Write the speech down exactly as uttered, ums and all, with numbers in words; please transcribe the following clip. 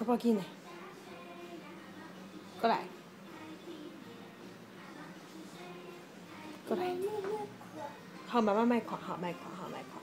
小宝鸡呢？过来，过来。好，妈妈卖款，好卖款，好卖款。